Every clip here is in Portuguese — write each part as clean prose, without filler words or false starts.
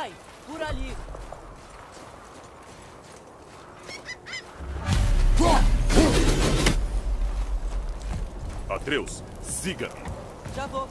vai! Por ali! Atreus, siga-me. Já vou.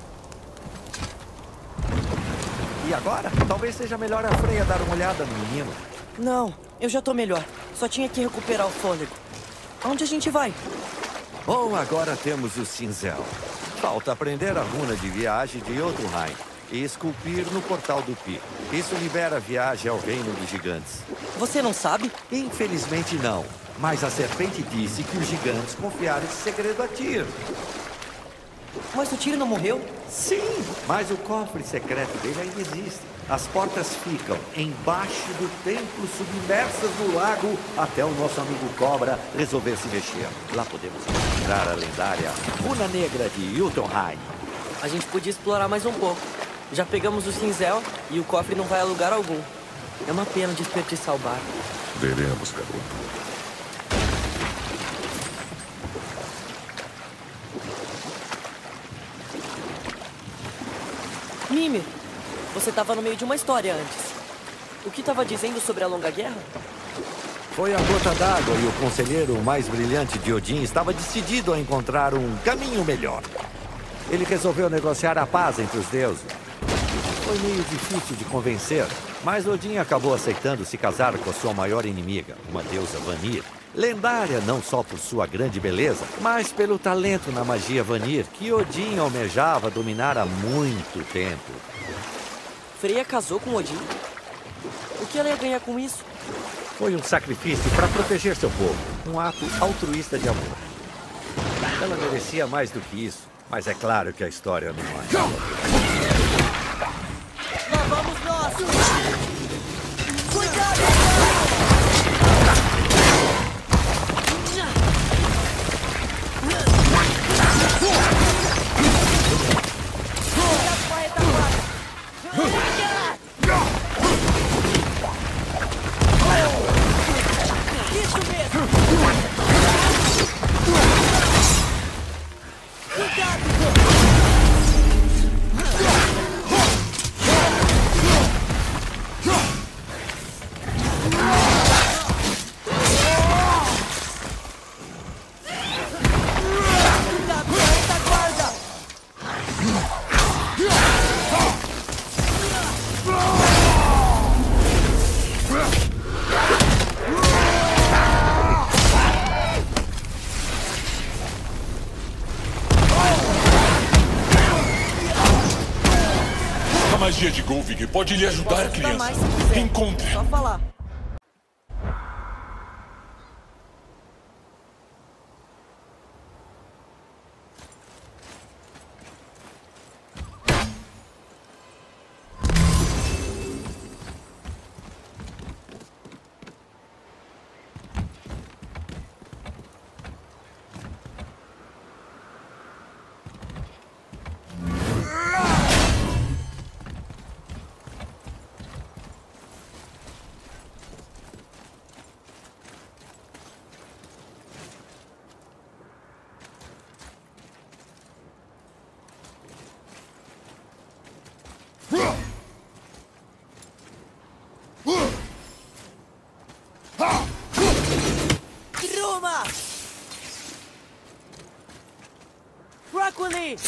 E agora? Talvez seja melhor a Freya dar uma olhada no menino. Não, eu já tô melhor. Só tinha que recuperar o fôlego. Aonde a gente vai? Bom, agora temos o cinzel. Falta aprender a runa de viagem de Jotunheim e esculpir no portal do pico. Isso libera a viagem ao reino dos gigantes. Você não sabe? Infelizmente não, mas a serpente disse que os gigantes confiaram esse segredo a Tyr. Mas o Tyr não morreu? Sim, mas o cofre secreto dele ainda existe. As portas ficam embaixo do templo, submersas no lago, até o nosso amigo Cobra resolver se mexer. Lá podemos encontrar a lendária Runa Negra de Jotunheim. A gente podia explorar mais um pouco. Já pegamos o cinzel e o cofre não vai a lugar algum. É uma pena desperdiçar o barco. Veremos, garoto. Mimir, você estava no meio de uma história antes. O que estava dizendo sobre a Longa Guerra? Foi a gota d'água e o conselheiro mais brilhante de Odin estava decidido a encontrar um caminho melhor. Ele resolveu negociar a paz entre os deuses. Foi meio difícil de convencer, mas Odin acabou aceitando se casar com a sua maior inimiga, uma deusa Vanir. Lendária não só por sua grande beleza, mas pelo talento na magia Vanir que Odin almejava dominar há muito tempo. Freya casou com Odin? O que ela ia ganhar com isso? Foi um sacrifício para proteger seu povo, um ato altruísta de amor. Ela merecia mais do que isso, mas é claro que a história não é. Lá vamos nós! Cuidado! Isso mesmo! Cuidado! A magia de Golvig pode lhe ajudar, criança. Encontre. Só falar. Ruma! Broccoli!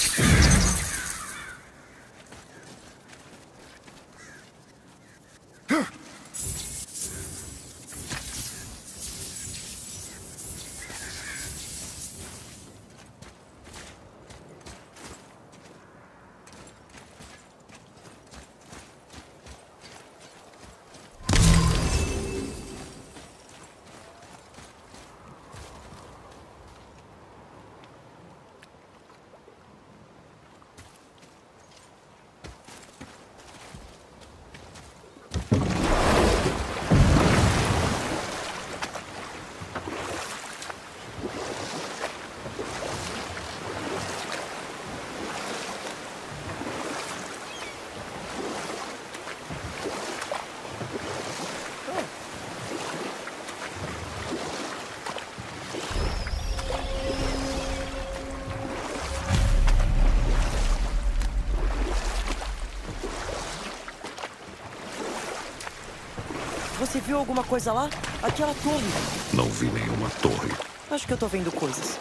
Você viu alguma coisa lá? Aquela torre. Não vi nenhuma torre. Acho que eu tô vendo coisas.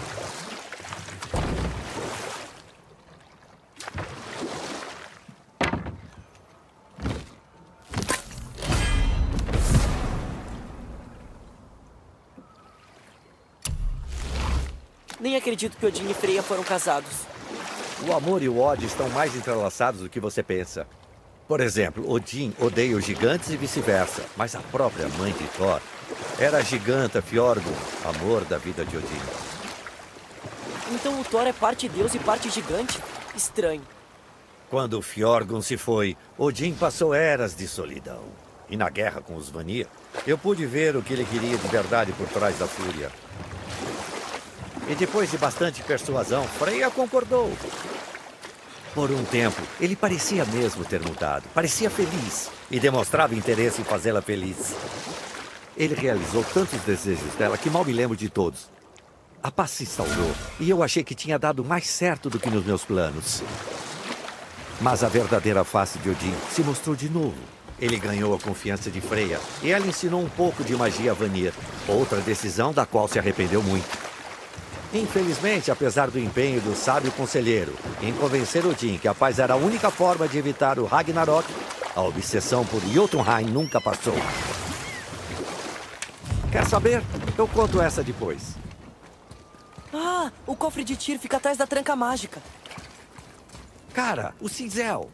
Nem acredito que Odin e Freya foram casados. O amor e o ódio estão mais entrelaçados do que você pensa. Por exemplo, Odin odeia os gigantes e vice-versa, mas a própria mãe de Thor era a giganta Fjordun, amor da vida de Odin. Então o Thor é parte deus e parte gigante? Estranho. Quando Fjordun se foi, Odin passou eras de solidão. E na guerra com os Vanir, eu pude ver o que ele queria de verdade por trás da fúria. E depois de bastante persuasão, Freya concordou. Por um tempo, ele parecia mesmo ter mudado. Parecia feliz e demonstrava interesse em fazê-la feliz. Ele realizou tantos desejos dela que mal me lembro de todos. A paz se instaurou e eu achei que tinha dado mais certo do que nos meus planos. Mas a verdadeira face de Odin se mostrou de novo. Ele ganhou a confiança de Freya e ela ensinou um pouco de magia Vanir. Outra decisão da qual se arrependeu muito. Infelizmente, apesar do empenho do sábio conselheiro em convencer Odin que a paz era a única forma de evitar o Ragnarok, a obsessão por Jotunheim nunca passou. Quer saber? Eu conto essa depois. Ah, o cofre de Tyr fica atrás da tranca mágica. Cara, o cinzel.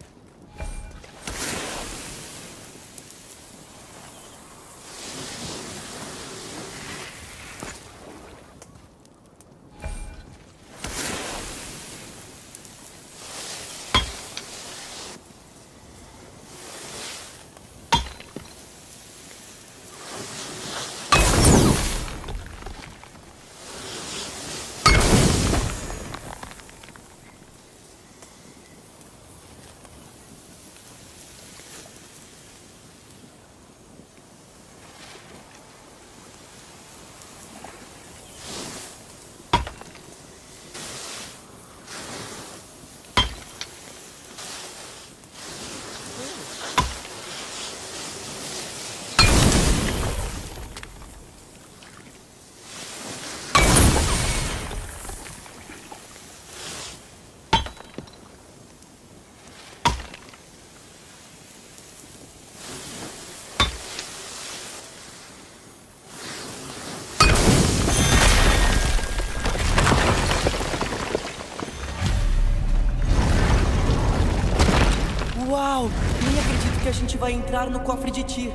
Uau! Nem acredito que a gente vai entrar no cofre de Tyr.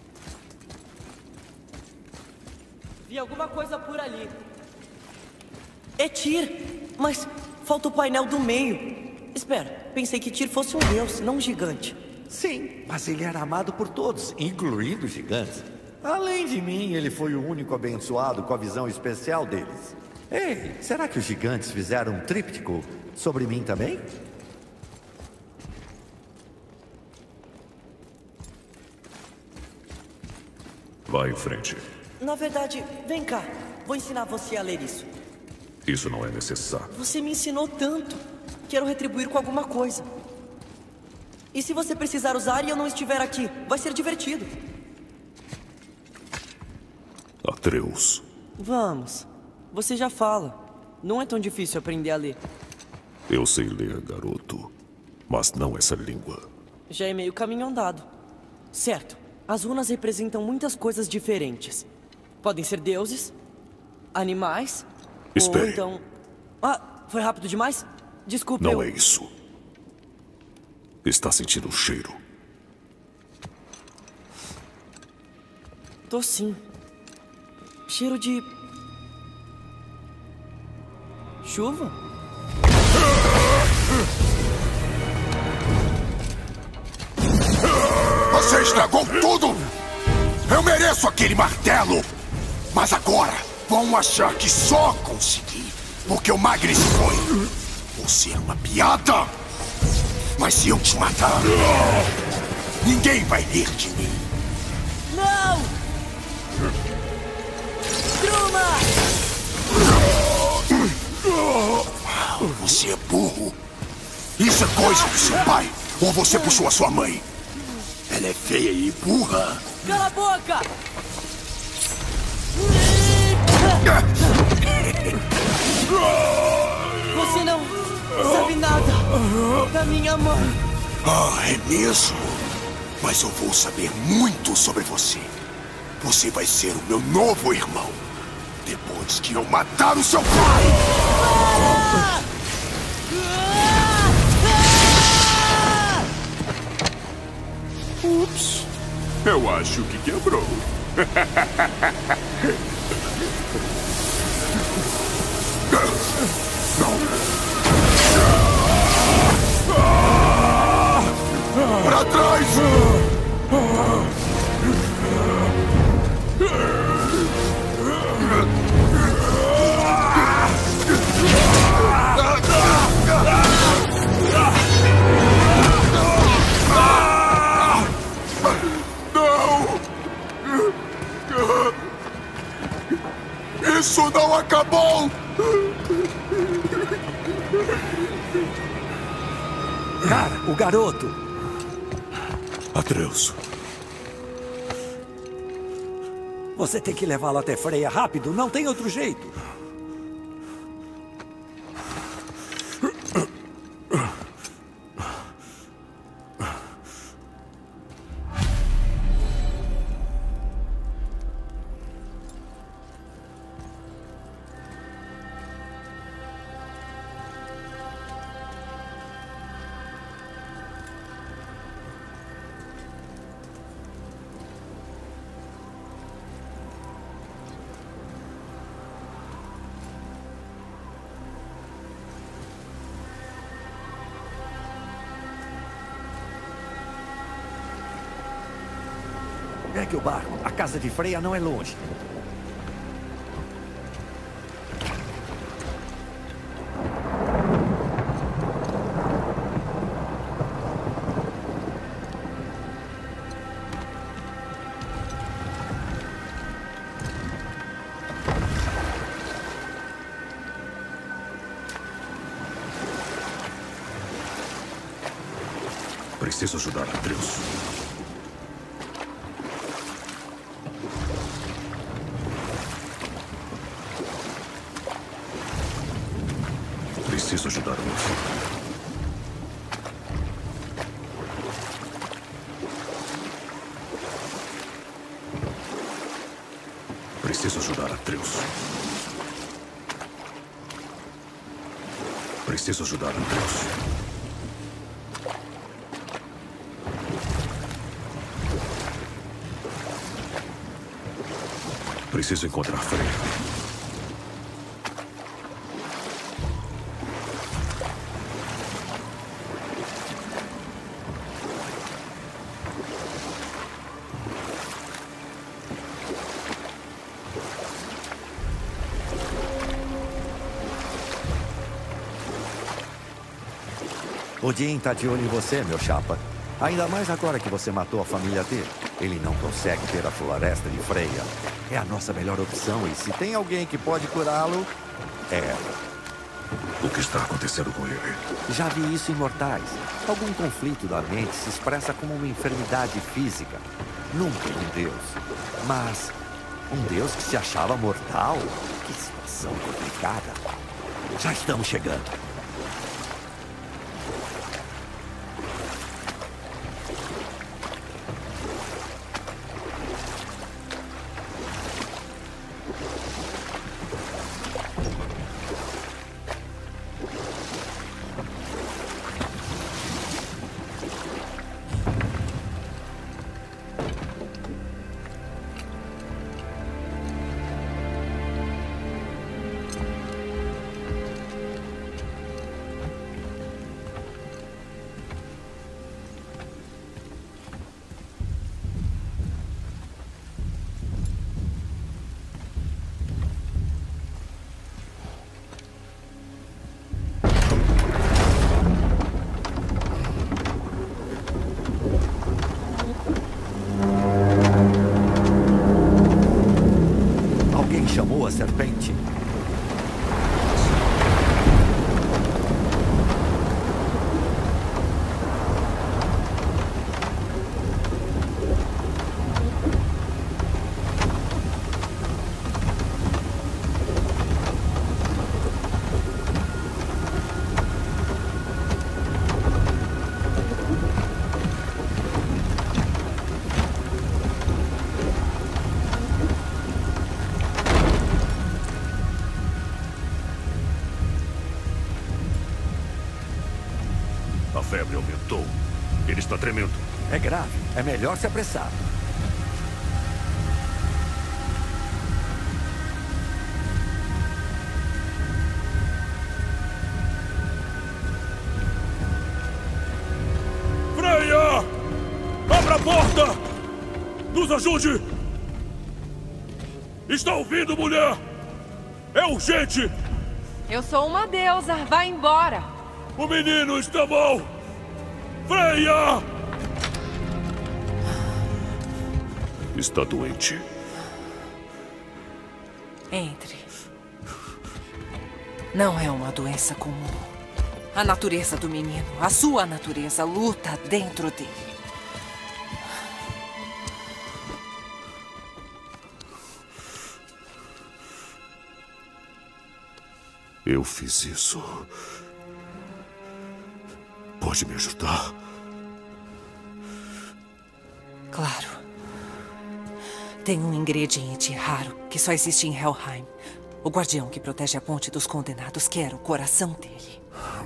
Vi alguma coisa por ali. É Tyr! Mas falta o painel do meio. Espera, pensei que Tyr fosse um deus, não um gigante. Sim, mas ele era amado por todos, incluindo os gigantes. Além de mim, ele foi o único abençoado com a visão especial deles. Ei, será que os gigantes fizeram um tríptico sobre mim também? Vá em frente. Na verdade, vem cá. Vou ensinar você a ler isso. Isso não é necessário. Você me ensinou tanto. Quero retribuir com alguma coisa. E se você precisar usar e eu não estiver aqui? Vai ser divertido. Atreus. Vamos. Você já fala. Não é tão difícil aprender a ler. Eu sei ler, garoto. Mas não essa língua. Já é meio caminho andado. Certo. As runas representam muitas coisas diferentes. Podem ser deuses, animais, Espere. ou então... Ah, foi rápido demais? Desculpe, Não é isso. Está sentindo o cheiro? Tô sim. Cheiro de... chuva? Você estragou tudo! Eu mereço aquele martelo! Mas agora vão achar que só consegui porque o Magri se foi. Você é uma piada! Mas se eu te matar, ninguém vai rir de mim. Não! Gruma! Você é burro. Isso é coisa do seu pai. Ou você puxou a sua mãe. Ela é feia e burra. Cala a boca! Você não sabe nada da minha mãe. Ah, é mesmo? Mas eu vou saber muito sobre você. Você vai ser o meu novo irmão. Depois que eu matar o seu pai! Ups. Eu acho que quebrou. Para trás! Não! Isso não acabou! Cara, o garoto! Atreus. Você tem que levá-lo até Freya rápido, não tem outro jeito. Pegue o barco. A casa de Freya não é longe. Preciso ajudar Atreus. Preciso ajudar você. Preciso ajudar Atreus. Preciso ajudar Atreus. Preciso encontrar Freya. Odin tá de olho em você, meu chapa. Ainda mais agora que você matou a família dele. Ele não consegue ter a floresta de Freya. É a nossa melhor opção e se tem alguém que pode curá-lo, é ela. O que está acontecendo com ele? Já vi isso em Mortais. Algum conflito da mente se expressa como uma enfermidade física. Nunca um deus. Mas um deus que se achava mortal? Que situação complicada. Já estamos chegando. febre aumentou. Ele está tremendo. É grave. É melhor se apressar. Freya! Abra a porta! Nos ajude! Está ouvindo, mulher? É urgente! Eu sou uma deusa. Vá embora. O menino está mal! Freya! Está doente. Entre. Não é uma doença comum. A natureza do menino, a sua natureza, luta dentro dele. Eu fiz isso. Pode me ajudar? Claro. Tem um ingrediente raro que só existe em Helheim. O guardião que protege a ponte dos condenados quer o coração dele.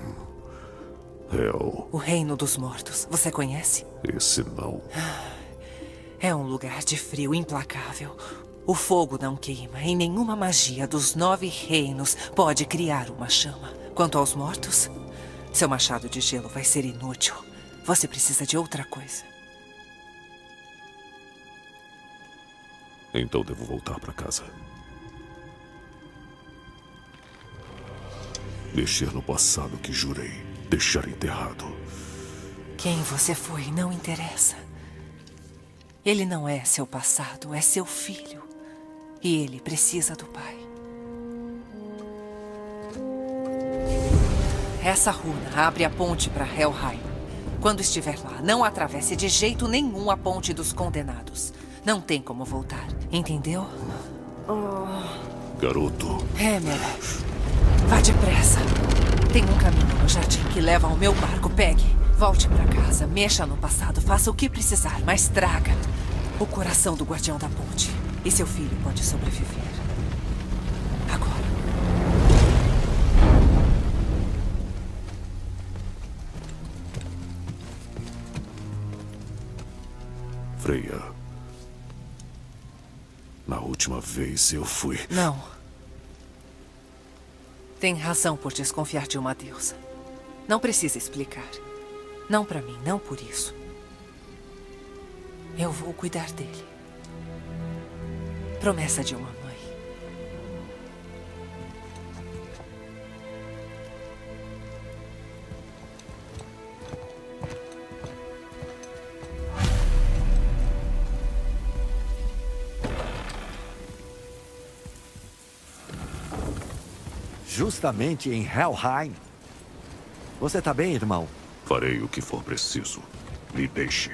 O reino dos mortos. Você conhece? Esse não. É um lugar de frio implacável. O fogo não queima e nenhuma magia dos 9 reinos pode criar uma chama. Quanto aos mortos, seu machado de gelo vai ser inútil. Você precisa de outra coisa. Então devo voltar para casa. Mexer no passado que jurei deixar enterrado. Quem você foi não interessa. Ele não é seu passado, é seu filho. E ele precisa do pai. Essa runa abre a ponte para Helheim. Quando estiver lá, não atravesse de jeito nenhum a ponte dos condenados. Não tem como voltar, entendeu? Garoto. Hemer, vá depressa. Tem um caminho no jardim que leva ao meu barco. Pegue. Volte para casa, mexa no passado, faça o que precisar, mas traga o coração do guardião da ponte. E seu filho pode sobreviver. Agora. Freya. Na última vez eu fui... Não. Tem razão por desconfiar de uma deusa. Não precisa explicar. Não pra mim, não por isso. Eu vou cuidar dele. Promessa de uma mãe. Justamente em Helheim. Você tá bem, irmão? Farei o que for preciso. Me deixe.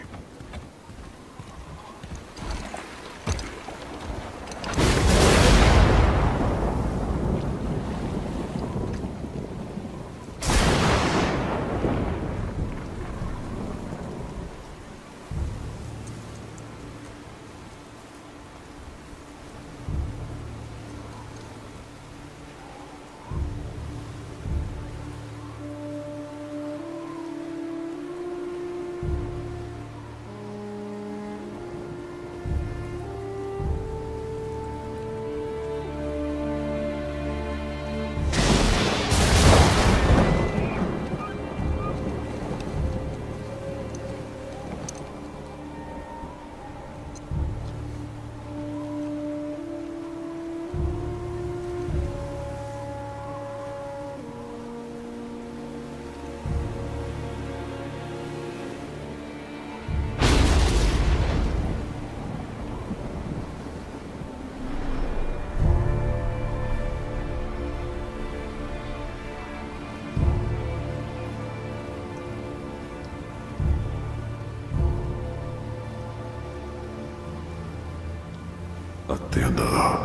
Atena.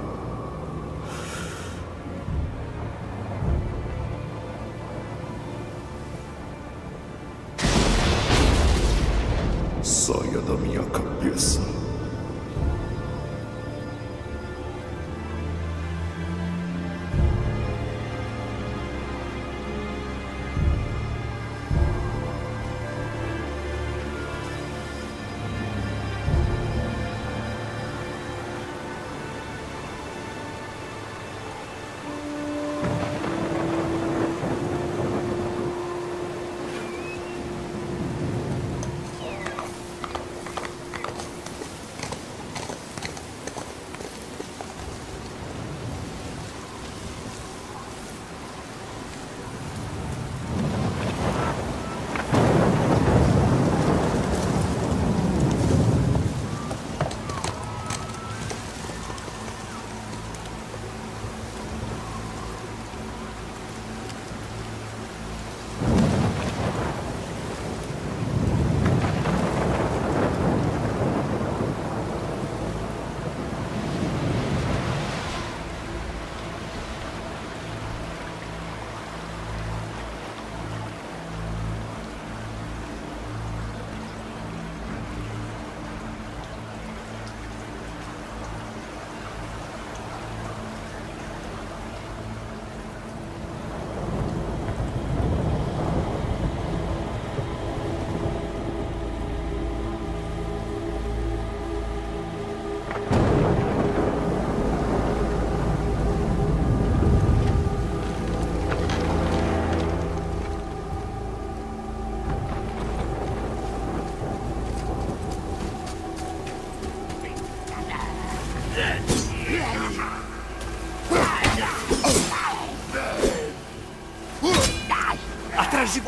Saia da minha cabeça.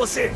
você!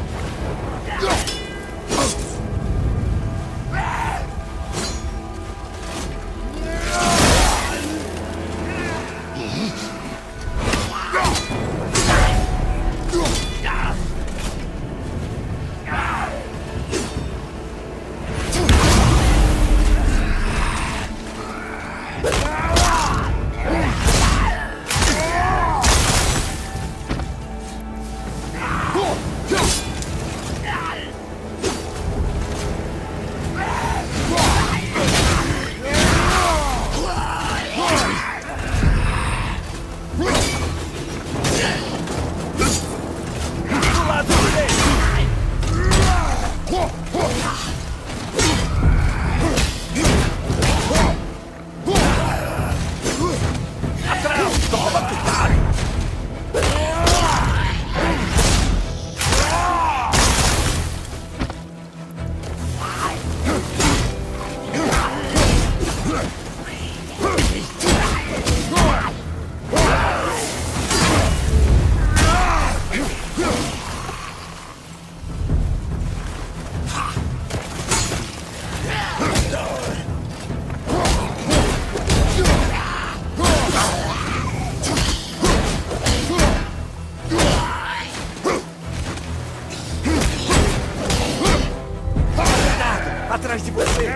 Atrás de você!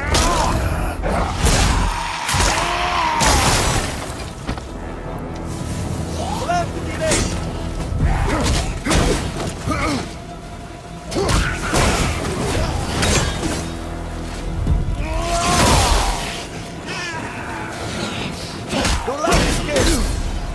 Flanco direito! Do lado esquerdo!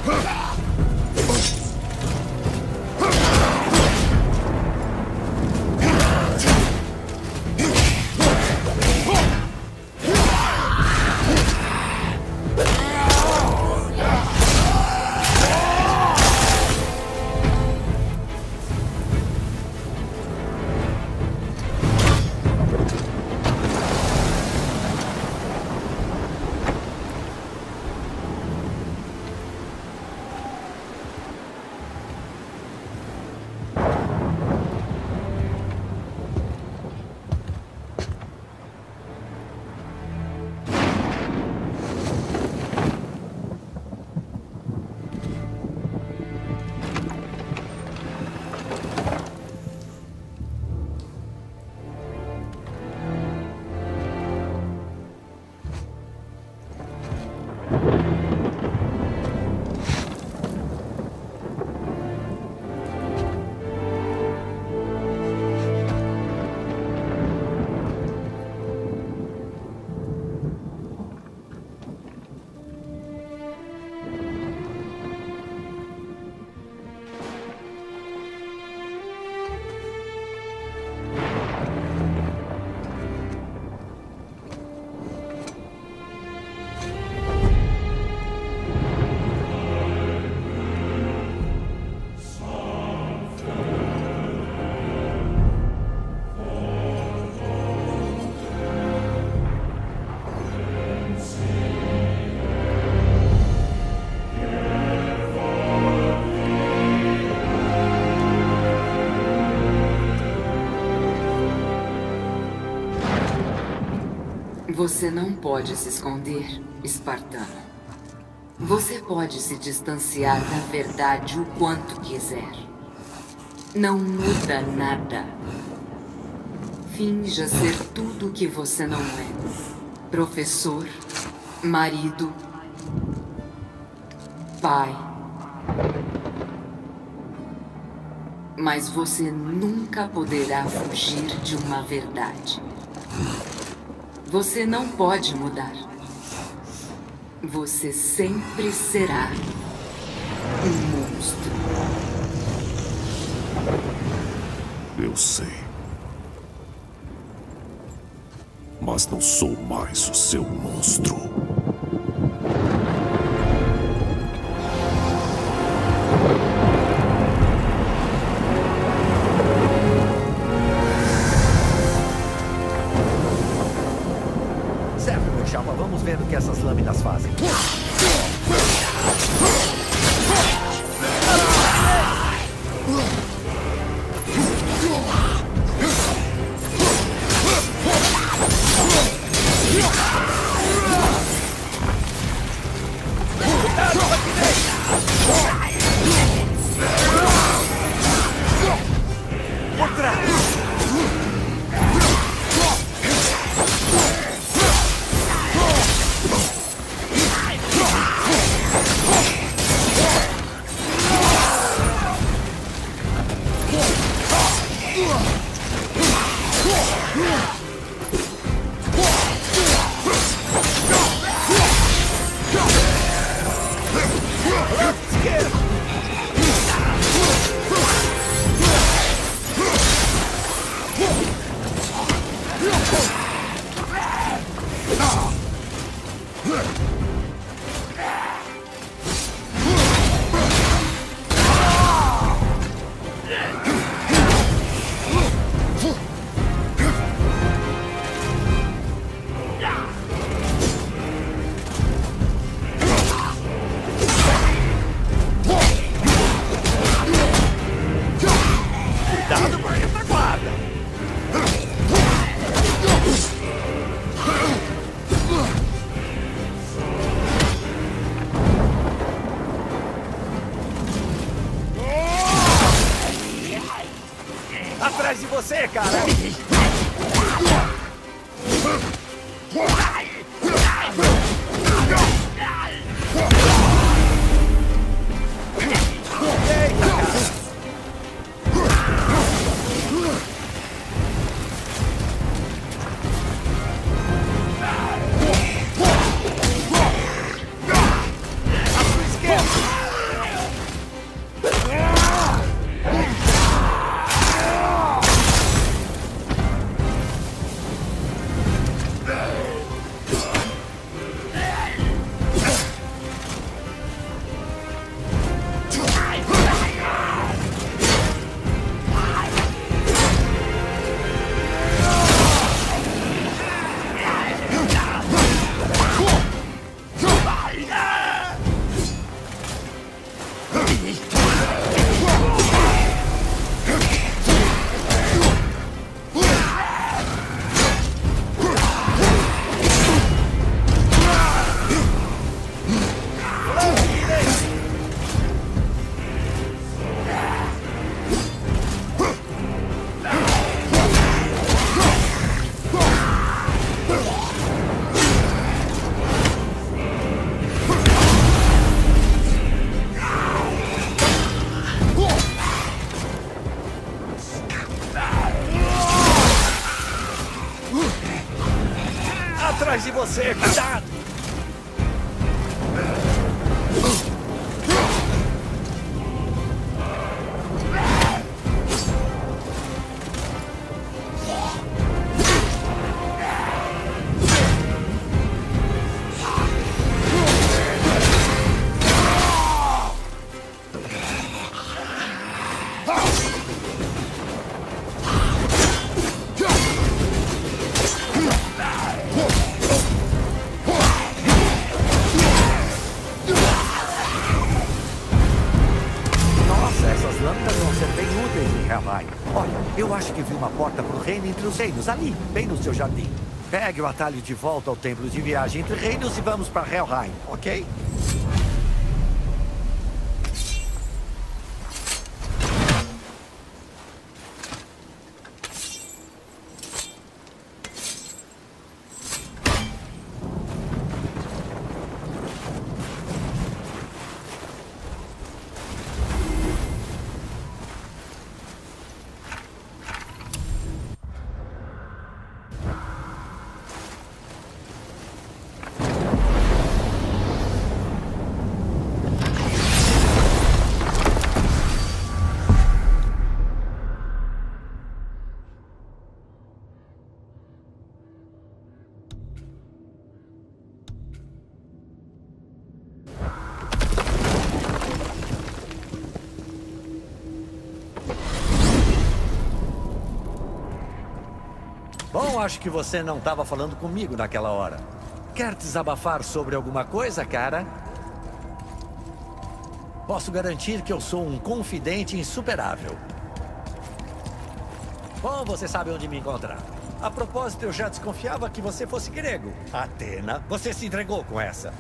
Você não pode se esconder, espartano. Você pode se distanciar da verdade o quanto quiser. Não muda nada. Finja ser tudo o que você não é. Professor, marido, pai. Mas você nunca poderá fugir de uma verdade. Você não pode mudar. Você sempre será um monstro. Eu sei. Mas não sou mais o seu monstro. Certo, meu chapa. Vamos ver o que essas lâminas fazem. Atrás de você, cara! Atrás de você, cuidado! Olha, eu acho que vi uma porta para o reino entre os reinos, ali, bem no seu jardim. Pegue o atalho de volta ao templo de viagem entre reinos e vamos para Helheim, ok? Bom, acho que você não estava falando comigo naquela hora. Quer desabafar sobre alguma coisa, cara? Posso garantir que eu sou um confidente insuperável. Bom, você sabe onde me encontrar. A propósito, eu já desconfiava que você fosse grego. Atena, você se entregou com essa.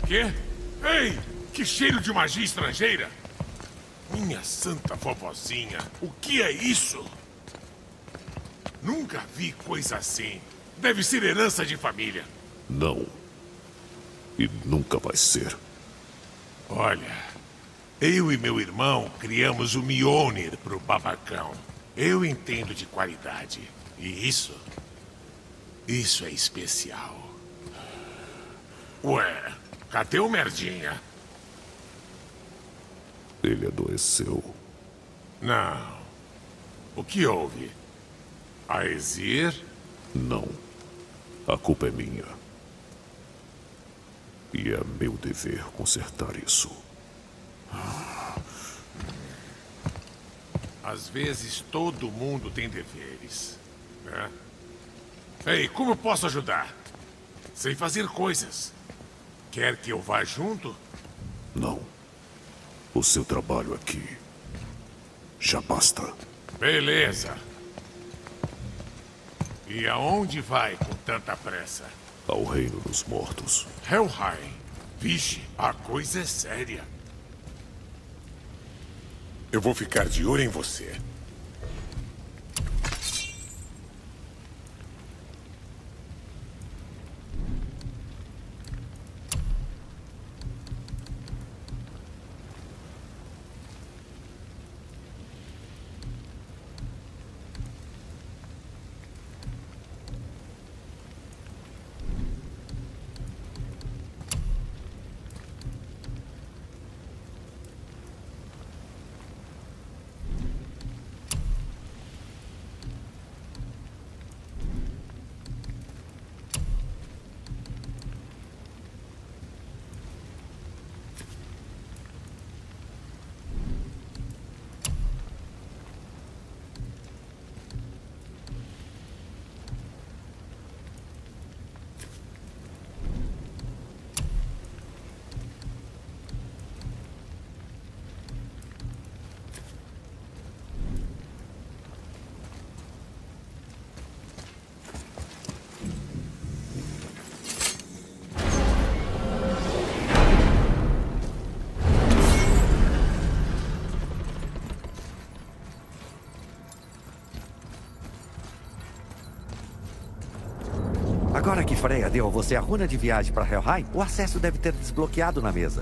Quê? Ei! Que cheiro de magia estrangeira! Minha santa vovozinha, o que é isso? Nunca vi coisa assim. Deve ser herança de família. Não. E nunca vai ser. Olha, eu e meu irmão criamos o Mjolnir pro babacão. Eu entendo de qualidade. E isso é especial. Ué, cadê o Merdinha? Ele adoeceu. Não. O que houve? A Aesir? Não. A culpa é minha. E é meu dever consertar isso. Às vezes todo mundo tem deveres, né? Ei, como eu posso ajudar? Sei fazer coisas. Quer que eu vá junto? Não. O seu trabalho aqui já basta. Beleza. E aonde vai com tanta pressa? Ao reino dos mortos. Helheim. Vixe, a coisa é séria. Eu vou ficar de olho em você. Agora que Freya deu a você a runa de viagem para Helheim, o acesso deve ter desbloqueado na mesa.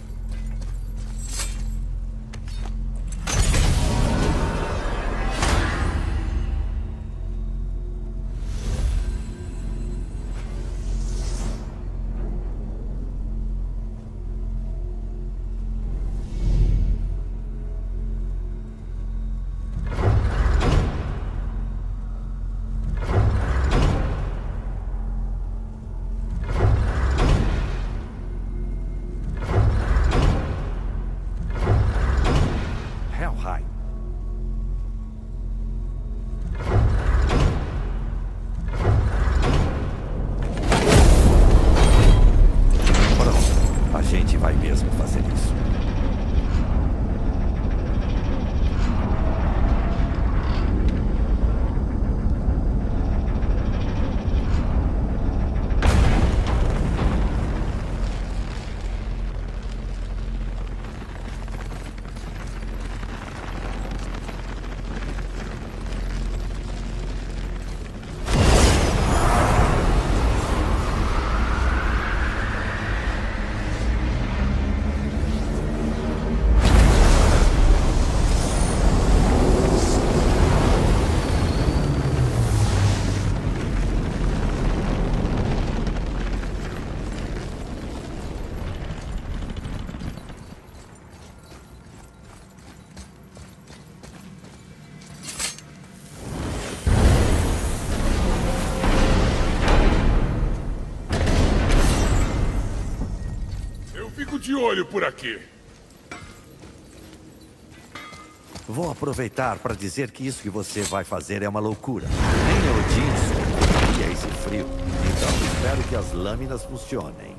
De olho por aqui. Vou aproveitar para dizer que isso que você vai fazer é uma loucura. Nem Odin suportaria esse frio. Então espero que as lâminas funcionem.